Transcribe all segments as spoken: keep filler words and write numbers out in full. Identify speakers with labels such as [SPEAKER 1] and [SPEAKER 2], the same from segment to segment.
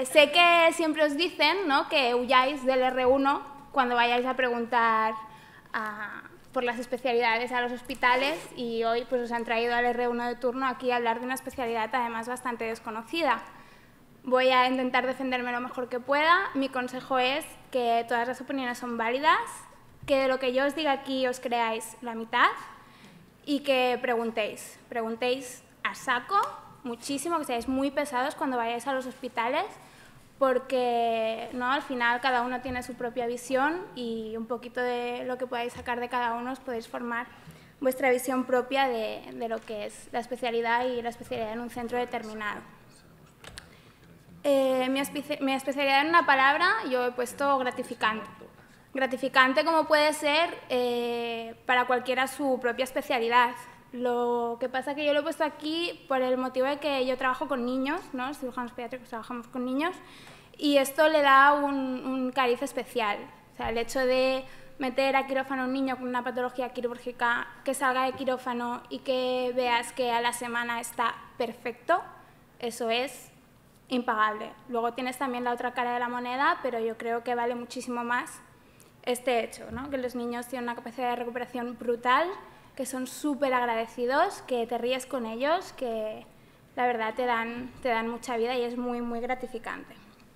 [SPEAKER 1] Eh, sé que siempre os dicen, ¿no?, que huyáis del erre uno cuando vayáis a preguntar a, por las especialidades a los hospitales, y hoy pues, os han traído al erre uno de turno aquí a hablar de una especialidad además bastante desconocida. Voy a intentar defenderme lo mejor que pueda. Mi consejo es que todas las opiniones son válidas, que de lo que yo os diga aquí os creáis la mitad y que preguntéis. Preguntéis a saco, muchísimo, que seáis muy pesados cuando vayáis a los hospitales, porque ¿no?, al final cada uno tiene su propia visión y un poquito de lo que podáis sacar de cada uno os podéis formar vuestra visión propia de, de lo que es la especialidad y la especialidad en un centro determinado. Eh, mi, espe mi especialidad en una palabra yo he puesto gratificante. Gratificante como puede ser eh, para cualquiera su propia especialidad. Lo que pasa es que yo lo he puesto aquí por el motivo de que yo trabajo con niños, ¿no? Los cirujanos pediátricos trabajamos con niños, y esto le da un, un cariz especial. O sea, el hecho de meter a quirófano a un niño con una patología quirúrgica, que salga de quirófano y que veas que a la semana está perfecto, eso es impagable. Luego tienes también la otra cara de la moneda, pero yo creo que vale muchísimo más este hecho, ¿no?, que los niños tienen una capacidad de recuperación brutal, que son súper agradecidos, que te ríes con ellos, que la verdad te dan, te dan mucha vida y es muy, muy gratificante.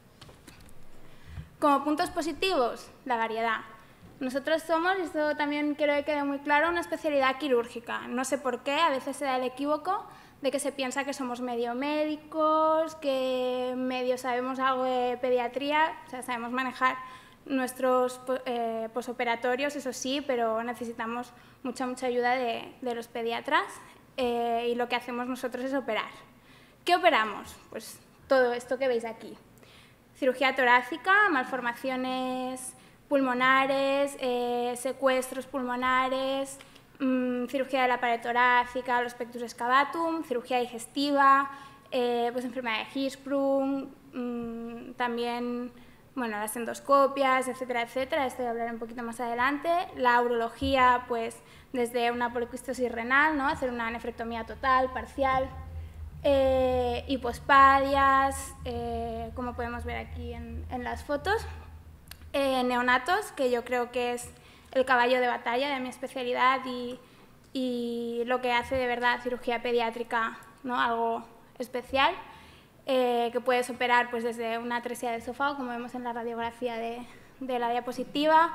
[SPEAKER 1] Como puntos positivos, la variedad. Nosotros somos, y esto también quiero que quede muy claro, una especialidad quirúrgica. No sé por qué, a veces se da el equívoco de que se piensa que somos medio médicos, que medio sabemos algo de pediatría, o sea, sabemos manejar nuestros eh, posoperatorios, eso sí, pero necesitamos mucha, mucha ayuda de, de los pediatras eh, y lo que hacemos nosotros es operar. ¿Qué operamos? Pues todo esto que veis aquí. Cirugía torácica, malformaciones pulmonares, eh, secuestros pulmonares, mmm, cirugía de la pared torácica, los pectus excavatum, cirugía digestiva, eh, pues enfermedad de Hirschsprung, mmm, también bueno, las endoscopias, etcétera, etcétera, esto voy a hablar un poquito más adelante. La urología, pues desde una poliquistosis renal, ¿no?, hacer una nefrectomía total, parcial, eh, hipospadias, eh, como podemos ver aquí en, en las fotos. Eh, neonatos, que yo creo que es el caballo de batalla de mi especialidad y, y lo que hace de verdad cirugía pediátrica, ¿no?, algo especial. Eh, que puedes operar pues, desde una atresia del esófago, como vemos en la radiografía de, de la diapositiva,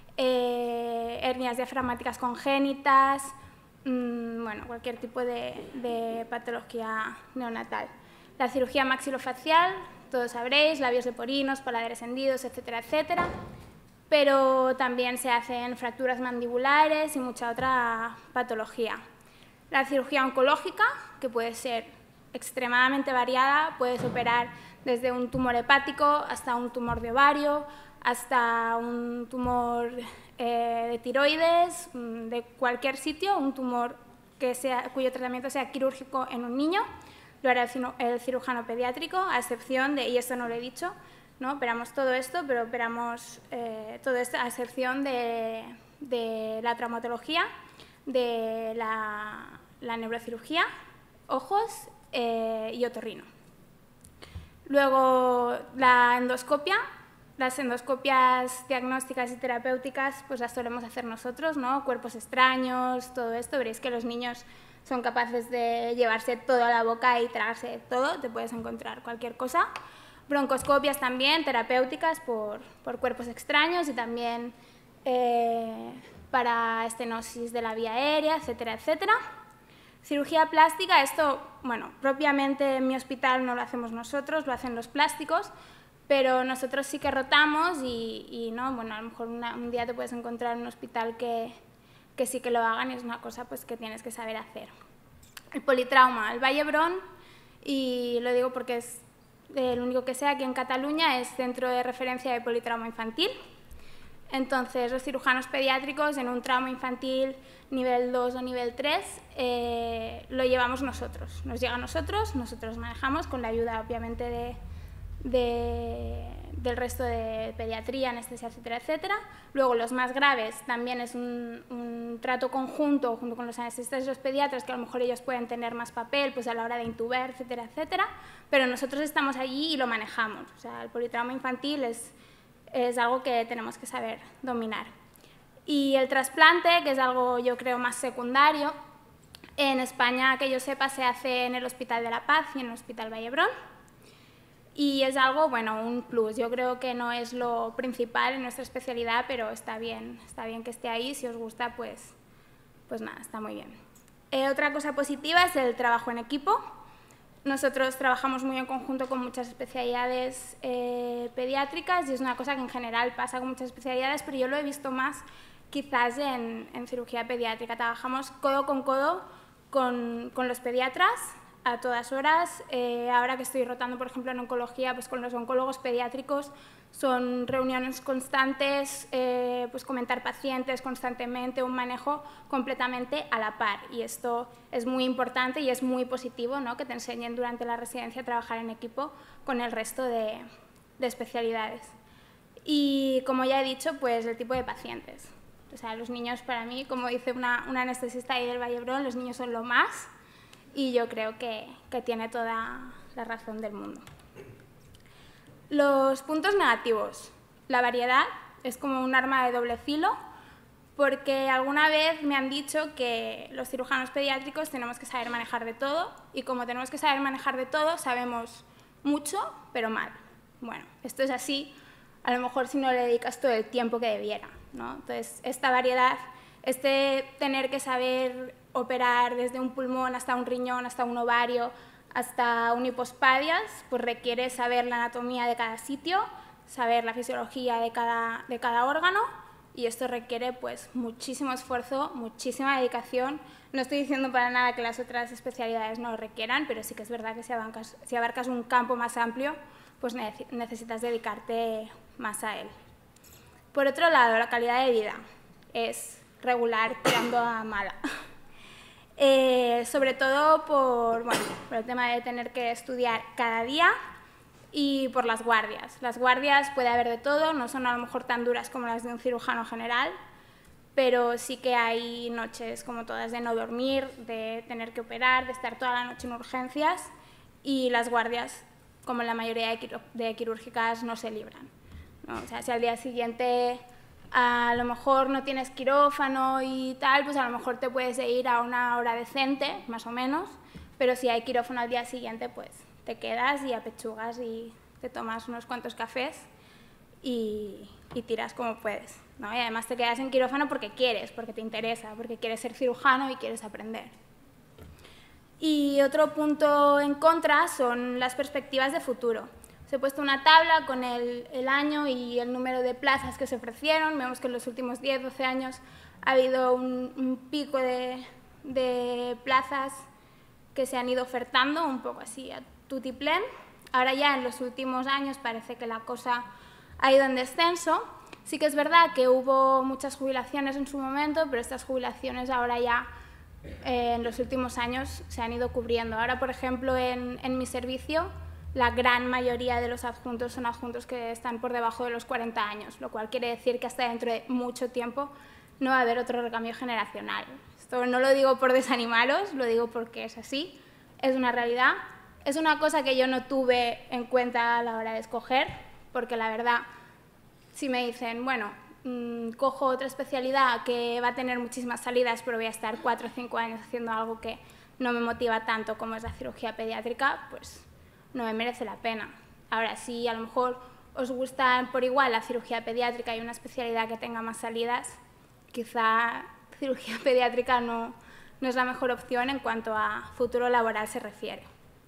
[SPEAKER 1] eh, hernias diafragmáticas congénitas, mmm, bueno, cualquier tipo de, de patología neonatal. La cirugía maxilofacial, todos sabréis, labios leporinos, paladares hendidos, etcétera, etcétera, pero también se hacen fracturas mandibulares y mucha otra patología. La cirugía oncológica, que puede ser extremadamente variada, puedes operar desde un tumor hepático hasta un tumor de ovario, hasta un tumor eh, de tiroides, de cualquier sitio, un tumor que sea, cuyo tratamiento sea quirúrgico en un niño, lo hará el cirujano pediátrico, a excepción de, y esto no lo he dicho, ¿no?, operamos todo esto, pero operamos eh, todo esto a excepción de, de la traumatología, de la, la neurocirugía, ojos, Eh, y otorrino. Luego la endoscopia, las endoscopias diagnósticas y terapéuticas pues las solemos hacer nosotros, ¿no?, cuerpos extraños, todo esto, veréis que los niños son capaces de llevarse todo a la boca y tragarse todo, te puedes encontrar cualquier cosa. Broncoscopias también, terapéuticas por, por cuerpos extraños y también eh, para estenosis de la vía aérea, etcétera, etcétera. Cirugía plástica, esto, bueno, propiamente en mi hospital no lo hacemos nosotros, lo hacen los plásticos, pero nosotros sí que rotamos y, y no, bueno, a lo mejor una, un día te puedes encontrar en un hospital que, que sí que lo hagan y es una cosa pues, que tienes que saber hacer. El politrauma, el Vall d'Hebron, y lo digo porque es el único que sé aquí en Cataluña, es centro de referencia de politrauma infantil. Entonces, los cirujanos pediátricos en un trauma infantil nivel dos o nivel tres eh, lo llevamos nosotros. Nos llega a nosotros, nosotros manejamos con la ayuda, obviamente, de, de, del resto de pediatría, anestesia, etcétera, etcétera. Luego los más graves también es un, un trato conjunto junto con los anestesistas y los pediatras, que a lo mejor ellos pueden tener más papel pues, a la hora de intubar, etcétera, etcétera, pero nosotros estamos allí y lo manejamos. O sea, el politrauma infantil es, es algo que tenemos que saber dominar. Y el trasplante, que es algo yo creo más secundario, en España, que yo sepa, se hace en el Hospital de la Paz y en el Hospital Vallebrón. Y es algo, bueno, un plus. Yo creo que no es lo principal en nuestra especialidad, pero está bien, está bien que esté ahí. Si os gusta, pues, pues nada, está muy bien. Eh, otra cosa positiva es el trabajo en equipo. Nosotros trabajamos muy en conjunto con muchas especialidades eh, pediátricas y es una cosa que en general pasa con muchas especialidades, pero yo lo he visto más quizás en, en cirugía pediátrica. Trabajamos codo con codo con, con los pediatras a todas horas. Eh, ahora que estoy rotando, por ejemplo, en oncología, pues con los oncólogos pediátricos son reuniones constantes, eh, pues comentar pacientes constantemente, un manejo completamente a la par. Y esto es muy importante y es muy positivo, ¿no?, que te enseñen durante la residencia a trabajar en equipo con el resto de, de especialidades. Y como ya he dicho, pues el tipo de pacientes. O sea, los niños para mí, como dice una, una anestesista ahí del Vallebrón, los niños son lo más y yo creo que, que tiene toda la razón del mundo. Los puntos negativos. La variedad es como un arma de doble filo porque alguna vez me han dicho que los cirujanos pediátricos tenemos que saber manejar de todo y como tenemos que saber manejar de todo, sabemos mucho, pero mal. Bueno, esto es así, a lo mejor si no le dedicas todo el tiempo que debiera, ¿no? Entonces, esta variedad, este tener que saber operar desde un pulmón hasta un riñón, hasta un ovario, hasta un hipospadias, pues requiere saber la anatomía de cada sitio, saber la fisiología de cada, de cada órgano y esto requiere pues muchísimo esfuerzo, muchísima dedicación. No estoy diciendo para nada que las otras especialidades no lo requieran, pero sí que es verdad que si abarcas, si abarcas un campo más amplio, pues necesitas dedicarte más a él. Por otro lado, la calidad de vida es regular tirando a mala. Eh, sobre todo por, bueno, por el tema de tener que estudiar cada día y por las guardias. Las guardias puede haber de todo, no son a lo mejor tan duras como las de un cirujano general, pero sí que hay noches como todas de no dormir, de tener que operar, de estar toda la noche en urgencias y las guardias, como en la mayoría de, quirú de quirúrgicas, no se libran, ¿no? O sea, si al día siguiente a lo mejor no tienes quirófano y tal, pues a lo mejor te puedes ir a una hora decente, más o menos, pero si hay quirófano al día siguiente, pues te quedas y apechugas y te tomas unos cuantos cafés y, y tiras como puedes, ¿no? Y además te quedas en quirófano porque quieres, porque te interesa, porque quieres ser cirujano y quieres aprender. Y otro punto en contra son las perspectivas de futuro. Os he puesto una tabla con el, el año y el número de plazas que se ofrecieron. Vemos que en los últimos diez, doce años ha habido un, un pico de, de plazas que se han ido ofertando, un poco así a tutiplén. Ahora ya en los últimos años parece que la cosa ha ido en descenso. Sí que es verdad que hubo muchas jubilaciones en su momento, pero estas jubilaciones ahora ya eh, en los últimos años se han ido cubriendo. Ahora, por ejemplo, en, en mi servicio, la gran mayoría de los adjuntos son adjuntos que están por debajo de los cuarenta años, lo cual quiere decir que hasta dentro de mucho tiempo no va a haber otro recambio generacional. Esto no lo digo por desanimaros, lo digo porque es así, es una realidad. Es una cosa que yo no tuve en cuenta a la hora de escoger, porque la verdad, si me dicen, bueno, mmm, cojo otra especialidad que va a tener muchísimas salidas, pero voy a estar cuatro o cinco años haciendo algo que no me motiva tanto como es la cirugía pediátrica, pues no me merece la pena. Ahora, si a lo mejor os gusta por igual la cirugía pediátrica y una especialidad que tenga más salidas, quizá cirugía pediátrica no, no es la mejor opción en cuanto a futuro laboral se refiere.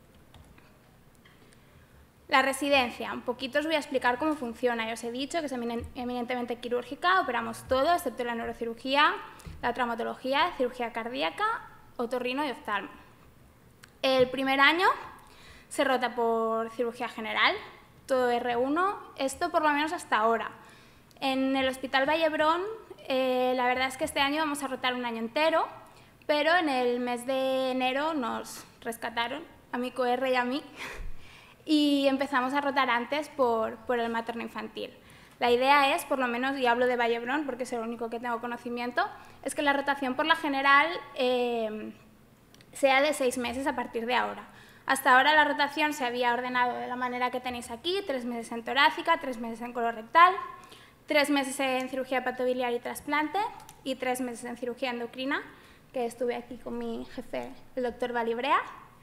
[SPEAKER 1] La residencia, un poquito os voy a explicar cómo funciona. Ya os he dicho que es eminentemente quirúrgica, operamos todo, excepto la neurocirugía, la traumatología, cirugía cardíaca, otorrino y oftalmo. El primer año se rota por cirugía general, todo erre uno, esto por lo menos hasta ahora. En el Hospital Vallebrón, eh, la verdad es que este año vamos a rotar un año entero, pero en el mes de enero nos rescataron, a mi coerre y a mí, y empezamos a rotar antes por, por el materno-infantil. La idea es, por lo menos, y hablo de Vallebrón porque es el único que tengo conocimiento, es que la rotación por la general eh, sea de seis meses a partir de ahora. Hasta ahora la rotación se había ordenado de la manera que tenéis aquí, tres meses en torácica, tres meses en colorectal, tres meses en cirugía hepatobiliar y trasplante y tres meses en cirugía endocrina, que estuve aquí con mi jefe, el doctor Valibrea.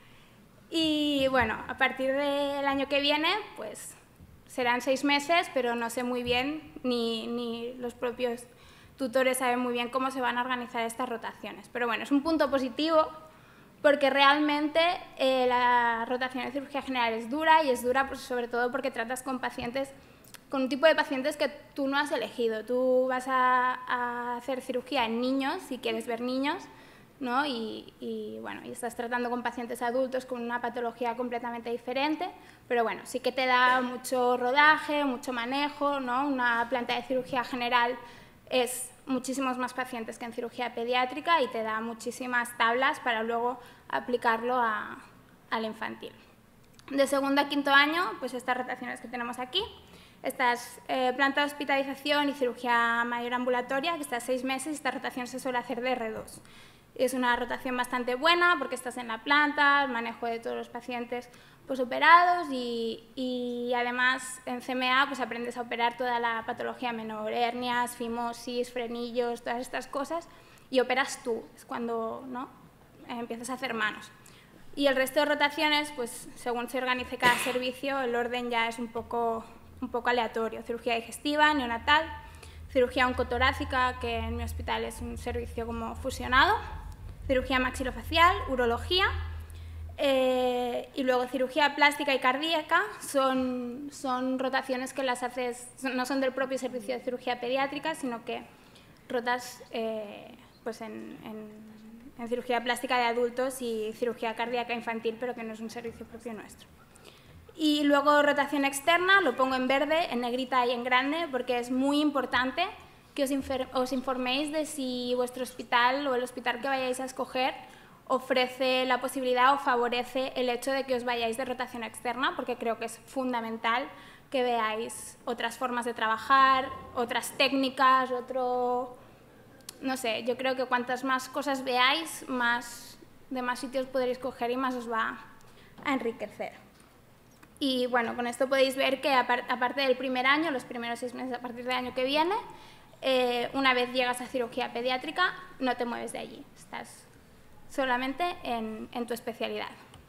[SPEAKER 1] Y bueno, a partir del año que viene, pues serán seis meses, pero no sé muy bien, ni, ni los propios tutores saben muy bien cómo se van a organizar estas rotaciones. Pero bueno, es un punto positivo porque realmente eh, la rotación de cirugía general es dura, y es dura pues, sobre todo porque tratas con pacientes, con un tipo de pacientes que tú no has elegido. Tú vas a, a hacer cirugía en niños, si quieres ver niños, ¿no? Y, y, bueno, y estás tratando con pacientes adultos con una patología completamente diferente, pero bueno, sí que te da mucho rodaje, mucho manejo, ¿no? Una planta de cirugía general es muchísimos más pacientes que en cirugía pediátrica y te da muchísimas tablas para luego aplicarlo a, al infantil. De segundo a quinto año, pues estas rotaciones que tenemos aquí, estas eh, planta de hospitalización y cirugía mayor ambulatoria, que está a seis meses, esta rotación se suele hacer de R dos. Es una rotación bastante buena porque estás en la planta, el manejo de todos los pacientes pues, operados y, y además en C M A pues, aprendes a operar toda la patología menor, hernias, fimosis, frenillos, todas estas cosas, y operas tú, es cuando ¿no? empiezas a hacer manos. Y el resto de rotaciones, pues según se organice cada servicio, el orden ya es un poco, un poco aleatorio. Cirugía digestiva, neonatal, cirugía oncotorácica, que en mi hospital es un servicio como fusionado, cirugía maxilofacial, urología, eh, y luego cirugía plástica y cardíaca, son, son rotaciones que las haces, no son del propio servicio de cirugía pediátrica, sino que rotas eh, pues en, en, en cirugía plástica de adultos y cirugía cardíaca infantil, pero que no es un servicio propio nuestro. Y luego rotación externa, lo pongo en verde, en negrita y en grande, porque es muy importante que os, os informéis de si vuestro hospital o el hospital que vayáis a escoger ofrece la posibilidad o favorece el hecho de que os vayáis de rotación externa, porque creo que es fundamental que veáis otras formas de trabajar, otras técnicas, otro... no sé, yo creo que cuantas más cosas veáis, más, de más sitios podréis coger y más os va a enriquecer. Y bueno, con esto podéis ver que aparte del primer año, los primeros seis meses a partir del año que viene, eh, una vez llegas a cirugía pediátrica, no te mueves de allí, estás solamente en, en tu especialidad.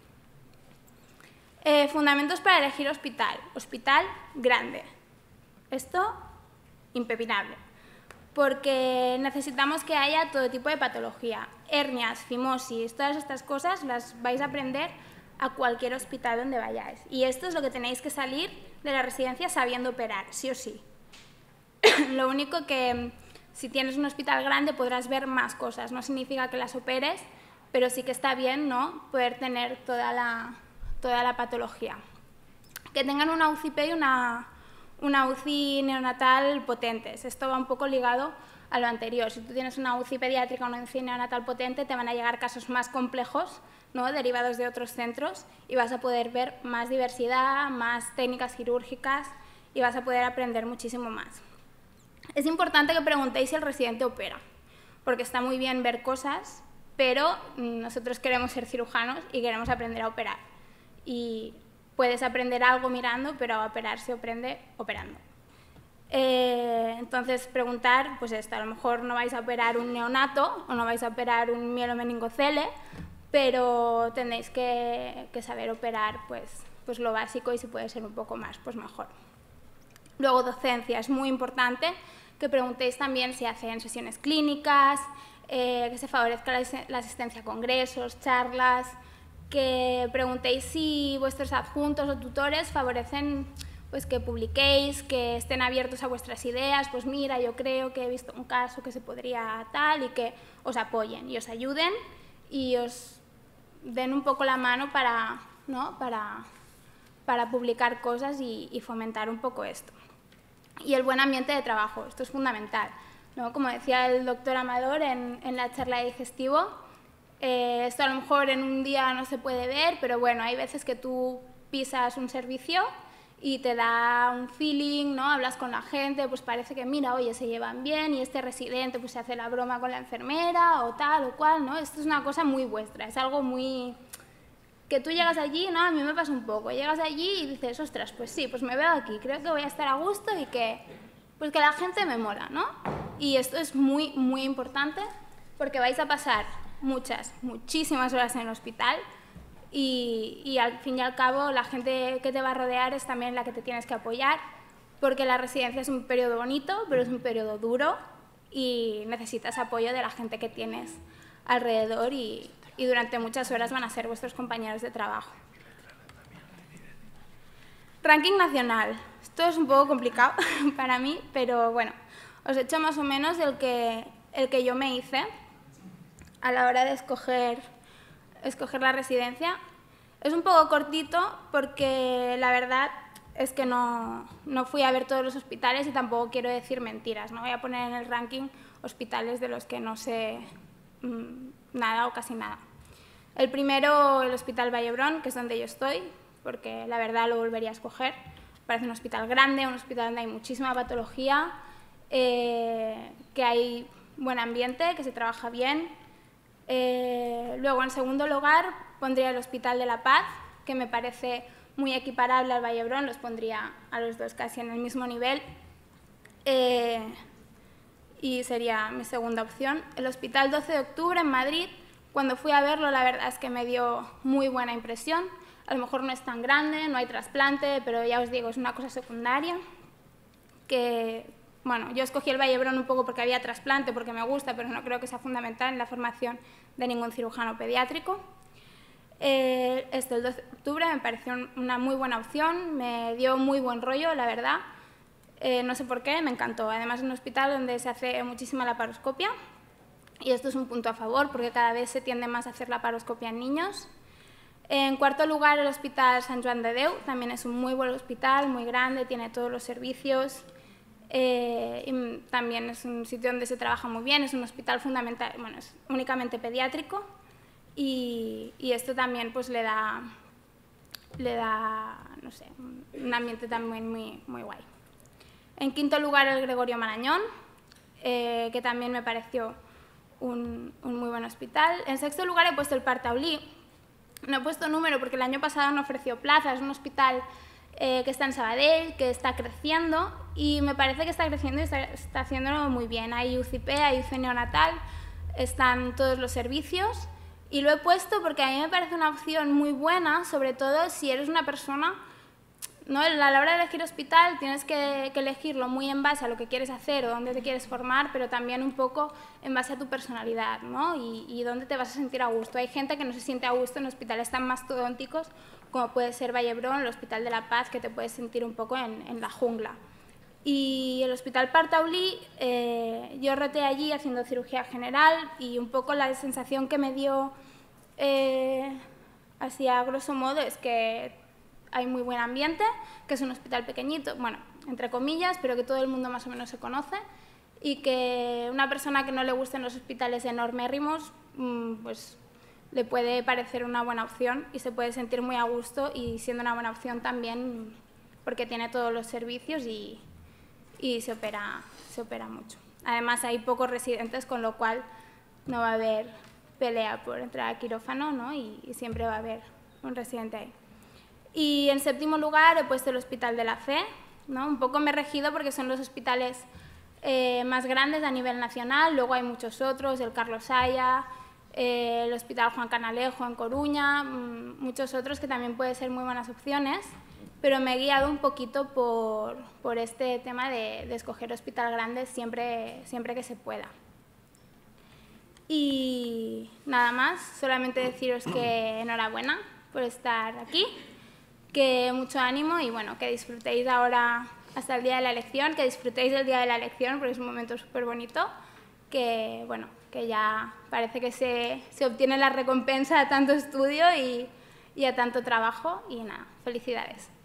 [SPEAKER 1] Eh, fundamentos para elegir hospital. Hospital grande. Esto, impepinable. Porque necesitamos que haya todo tipo de patología. Hernias, fimosis, todas estas cosas las vais a aprender a cualquier hospital donde vayáis. Y esto es lo que tenéis que salir de la residencia sabiendo operar, sí o sí. Lo único que si tienes un hospital grande podrás ver más cosas, no significa que las operes, pero sí que está bien, ¿no?, poder tener toda la, toda la patología. Que tengan una U C I P y una, una U C I neonatal potentes. Esto va un poco ligado a lo anterior. Si tú tienes una U C I pediátrica o una U C I neonatal potente, te van a llegar casos más complejos, ¿no?, derivados de otros centros, y vas a poder ver más diversidad, más técnicas quirúrgicas, y vas a poder aprender muchísimo más. Es importante que preguntéis si el residente opera, porque está muy bien ver cosas, pero nosotros queremos ser cirujanos y queremos aprender a operar. Y puedes aprender algo mirando, pero a operar se aprende operando. Eh, entonces, preguntar, pues esto, a lo mejor no vais a operar un neonato o no vais a operar un mielomeningocele, pero tenéis que, que saber operar pues, pues lo básico, y si puede ser un poco más, pues mejor. Luego, docencia, es muy importante que preguntéis también si hacen sesiones clínicas, eh, que se favorezca la asistencia a congresos, charlas, que preguntéis si vuestros adjuntos o tutores favorecen pues, que publiquéis, que estén abiertos a vuestras ideas, pues mira, yo creo que he visto un caso que se podría tal, y que os apoyen y os ayuden y os den un poco la mano para, ¿no?, para, para publicar cosas y, y fomentar un poco esto. Y el buen ambiente de trabajo, esto es fundamental, ¿no? Como decía el doctor Amador en, en la charla de digestivo, eh, esto a lo mejor en un día no se puede ver, pero bueno, hay veces que tú pisas un servicio y te da un feeling, ¿no? Hablas con la gente, pues parece que, mira, oye, se llevan bien y este residente pues se hace la broma con la enfermera o tal o cual, ¿no? Esto es una cosa muy vuestra, es algo muy... que tú llegas allí, ¿no? A mí me pasa un poco, llegas allí y dices, ostras, pues sí, pues me veo aquí, creo que voy a estar a gusto y que, pues que la gente me mola, ¿no? Y esto es muy, muy importante porque vais a pasar muchas, muchísimas horas en el hospital. Y, y al fin y al cabo la gente que te va a rodear es también la que te tienes que apoyar, porque la residencia es un periodo bonito, pero es un periodo duro y necesitas apoyo de la gente que tienes alrededor y, y durante muchas horas van a ser vuestros compañeros de trabajo. Ranking nacional. Esto es un poco complicado para mí, pero bueno, os he hecho más o menos el que, el que yo me hice a la hora de escoger... escoger la residencia. Es un poco cortito porque la verdad es que no, no fui a ver todos los hospitales y tampoco quiero decir mentiras, no voy a poner en el ranking hospitales de los que no sé mmm, nada o casi nada. El primero, el Hospital Vallebrón, que es donde yo estoy, porque la verdad lo volvería a escoger. Parece un hospital grande, un hospital donde hay muchísima patología, eh, que hay buen ambiente, que se trabaja bien. Eh, luego, en segundo lugar, pondría el Hospital de la Paz, que me parece muy equiparable al Vallebrón, los pondría a los dos casi en el mismo nivel, eh, y sería mi segunda opción. El Hospital doce de octubre en Madrid, cuando fui a verlo, la verdad es que me dio muy buena impresión. A lo mejor no es tan grande, no hay trasplante, pero ya os digo, es una cosa secundaria que... Bueno, yo escogí el Vallebrón un poco porque había trasplante, porque me gusta, pero no creo que sea fundamental en la formación de ningún cirujano pediátrico. Eh, este, el doce de octubre, me pareció una muy buena opción, me dio muy buen rollo, la verdad. Eh, no sé por qué, me encantó. Además, es un hospital donde se hace muchísima laparoscopia, y esto es un punto a favor, porque cada vez se tiende más a hacer laparoscopia en niños. En cuarto lugar, el Hospital Sant Joan de Déu, también es un muy buen hospital, muy grande, tiene todos los servicios. Eh, y también es un sitio donde se trabaja muy bien, es un hospital fundamental, bueno, es únicamente pediátrico y, y esto también pues le da, le da, no sé, un ambiente también muy, muy guay. En quinto lugar, el Gregorio Marañón, eh, que también me pareció un, un muy buen hospital. En sexto lugar he puesto el Parc Taulí. No he puesto número porque el año pasado no ofreció plaza, es un hospital Eh, que está en Sabadell, que está creciendo y me parece que está creciendo y está, está haciéndolo muy bien. Hay U C I P, hay U C I neonatal, están todos los servicios y lo he puesto porque a mí me parece una opción muy buena, sobre todo si eres una persona, ¿no? A la hora de elegir hospital tienes que, que elegirlo muy en base a lo que quieres hacer o dónde te quieres formar, pero también un poco en base a tu personalidad, ¿no? y, y dónde te vas a sentir a gusto. Hay gente que no se siente a gusto en hospitales tan mastodónticos como puede ser Vallebrón, el Hospital de la Paz, que te puedes sentir un poco en, en la jungla. Y el Hospital Parc Taulí, eh, yo roté allí haciendo cirugía general y un poco la sensación que me dio, eh, así a grosso modo, es que hay muy buen ambiente, que es un hospital pequeñito, bueno, entre comillas, pero que todo el mundo más o menos se conoce y que una persona que no le gusten los hospitales enormérrimos, pues le puede parecer una buena opción y se puede sentir muy a gusto y siendo una buena opción también porque tiene todos los servicios y, y se, opera, se opera mucho. Además hay pocos residentes, con lo cual no va a haber pelea por entrar a quirófano, ¿no? y, y siempre va a haber un residente ahí. Y en séptimo lugar he puesto el Hospital de la Fe, ¿no? Un poco me he regido porque son los hospitales eh, más grandes a nivel nacional, luego hay muchos otros, el Carlos Haya, eh, el Hospital Juan Canalejo en Coruña, mmm, muchos otros que también pueden ser muy buenas opciones, pero me he guiado un poquito por, por este tema de, de escoger hospital grande siempre, siempre que se pueda. Y nada más, solamente deciros que enhorabuena por estar aquí, que mucho ánimo y bueno, que disfrutéis ahora hasta el día de la elección, que disfrutéis del día de la elección porque es un momento súper bonito, que bueno, que ya parece que se, se obtiene la recompensa a tanto estudio y, y a tanto trabajo y nada, felicidades.